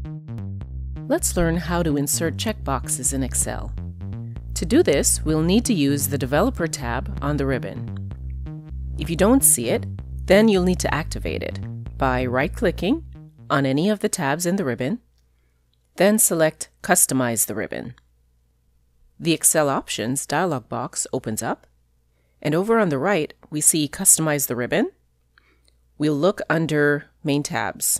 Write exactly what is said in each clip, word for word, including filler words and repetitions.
Let's learn how to insert checkboxes in Excel. To do this, we'll need to use the Developer tab on the ribbon. If you don't see it, then you'll need to activate it by right-clicking on any of the tabs in the ribbon, then select Customize the ribbon. The Excel Options dialog box opens up, and over on the right, we see Customize the ribbon. We'll look under Main tabs.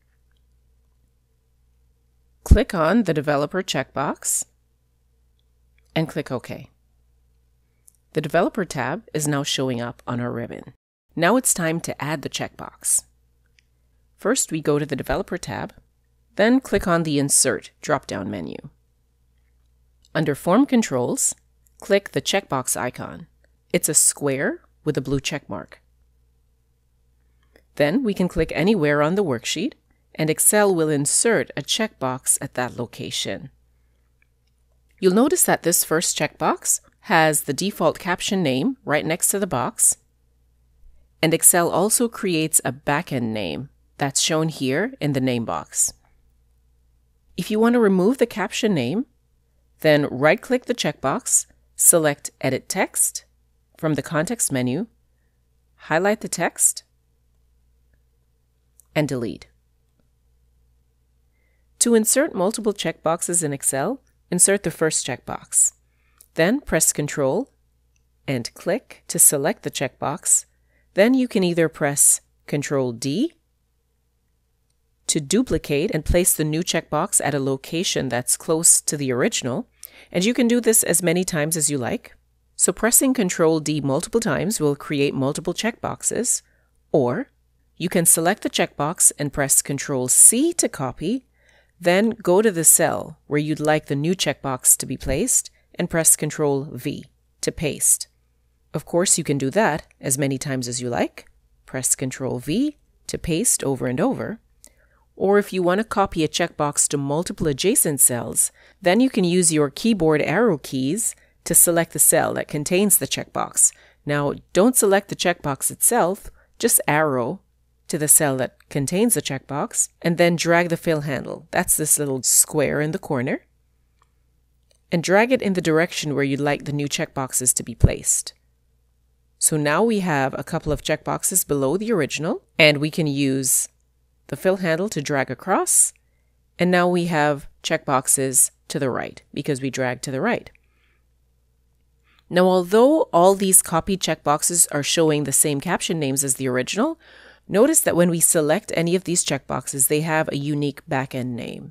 Click on the Developer checkbox and click OK. The Developer tab is now showing up on our ribbon. Now it's time to add the checkbox. First, we go to the Developer tab, then click on the Insert drop-down menu. Under Form Controls, click the checkbox icon. It's a square with a blue check mark. Then we can click anywhere on the worksheet, and Excel will insert a checkbox at that location. You'll notice that this first checkbox has the default caption name right next to the box, and Excel also creates a backend name that's shown here in the name box. If you want to remove the caption name, then right-click the checkbox, select Edit Text from the context menu, highlight the text, and delete. To insert multiple checkboxes in Excel, insert the first checkbox. Then press Control and click to select the checkbox. Then you can either press Control D to duplicate and place the new checkbox at a location that's close to the original, and you can do this as many times as you like. So pressing Control D multiple times will create multiple checkboxes, or you can select the checkbox and press Control C to copy, then go to the cell where you'd like the new checkbox to be placed and press Control V to paste. Of course, you can do that as many times as you like. Press Control V to paste over and over. Or if you want to copy a checkbox to multiple adjacent cells, then you can use your keyboard arrow keys to select the cell that contains the checkbox. Now, don't select the checkbox itself, just arrow to the cell that contains the checkbox, and then drag the fill handle. That's this little square in the corner. And drag it in the direction where you'd like the new checkboxes to be placed. So now we have a couple of checkboxes below the original, and we can use the fill handle to drag across. And now we have checkboxes to the right because we drag to the right. Now, although all these copied checkboxes are showing the same caption names as the original, notice that when we select any of these checkboxes, they have a unique backend name.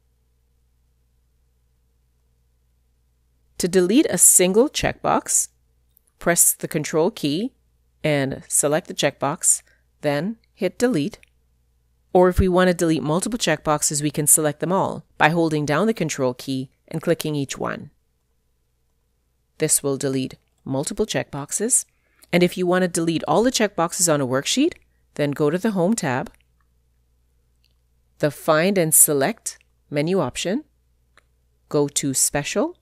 To delete a single checkbox, press the Control key and select the checkbox, then hit Delete. Or if we want to delete multiple checkboxes, we can select them all by holding down the Control key and clicking each one. This will delete multiple checkboxes. And if you want to delete all the checkboxes on a worksheet, then go to the Home tab, the Find and Select menu option, go to Special,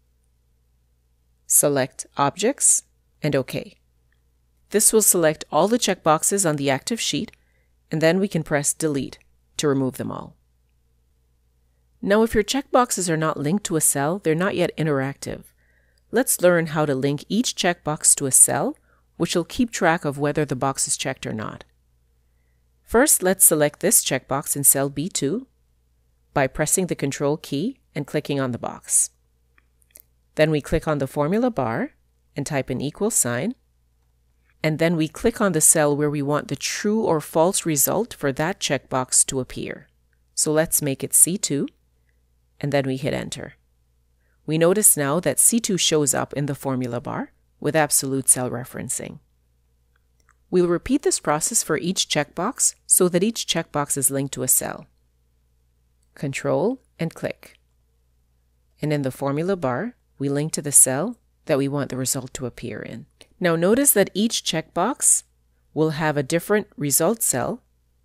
select Objects, and OK. This will select all the checkboxes on the active sheet, and then we can press Delete to remove them all. Now, if your checkboxes are not linked to a cell, they're not yet interactive. Let's learn how to link each checkbox to a cell, which will keep track of whether the box is checked or not. First, let's select this checkbox in cell B two by pressing the Control key and clicking on the box. Then we click on the formula bar and type an equal sign. And then we click on the cell where we want the true or false result for that checkbox to appear. So let's make it C two, and then we hit Enter. We notice now that C two shows up in the formula bar with absolute cell referencing. We'll repeat this process for each checkbox so that each checkbox is linked to a cell. Control and click. And in the formula bar, we link to the cell that we want the result to appear in. Now notice that each checkbox will have a different result cell,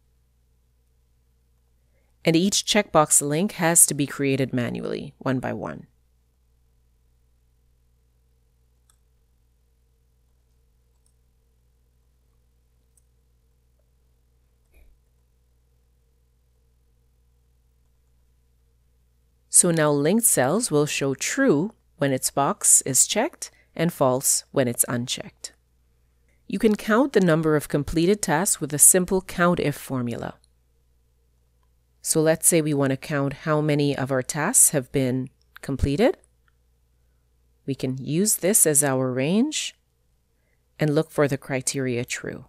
and each checkbox link has to be created manually, one by one. So now linked cells will show true when its box is checked and false when it's unchecked. You can count the number of completed tasks with a simple COUNTIF formula. So let's say we want to count how many of our tasks have been completed. We can use this as our range and look for the criteria true.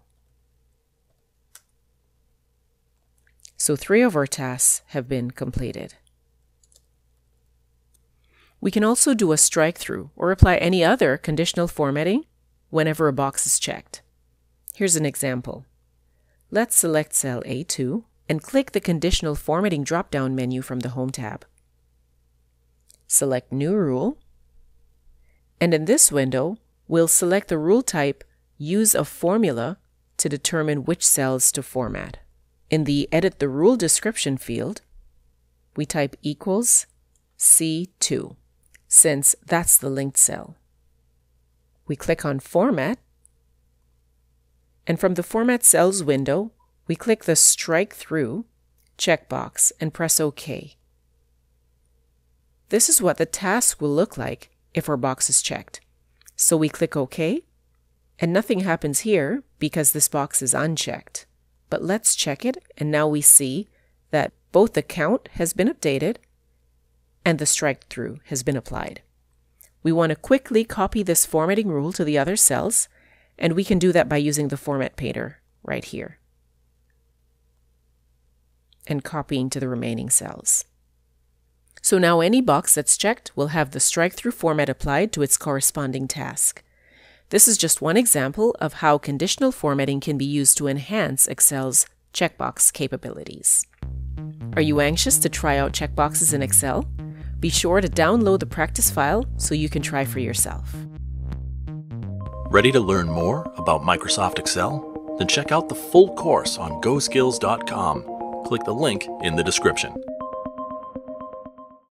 So three of our tasks have been completed. We can also do a strike through or apply any other conditional formatting whenever a box is checked. Here's an example. Let's select cell A two and click the conditional formatting drop-down menu from the Home tab. Select New Rule, and in this window, we'll select the rule type Use a Formula to determine which cells to format. In the Edit the Rule Description field, we type equals C two, since that's the linked cell. We click on Format, and from the Format Cells window, we click the Strike Through checkbox and press OK. This is what the task will look like if our box is checked. So we click OK, and nothing happens here because this box is unchecked. But let's check it, and now we see that both the count has been updated and the strike through has been applied. We want to quickly copy this formatting rule to the other cells, and we can do that by using the Format Painter right here and copying to the remaining cells. So now any box that's checked will have the strike-through format applied to its corresponding task. This is just one example of how conditional formatting can be used to enhance Excel's checkbox capabilities. Are you anxious to try out checkboxes in Excel? Be sure to download the practice file so you can try for yourself. Ready to learn more about Microsoft Excel? Then check out the full course on go skills dot com. Click the link in the description.